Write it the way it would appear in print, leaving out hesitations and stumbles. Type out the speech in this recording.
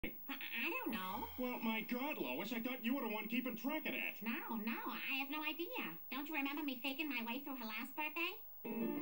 I don't know. Well, my God, Lois, I thought you were the one keeping track of that. No, I have no idea. Don't you remember me faking my way through her last birthday?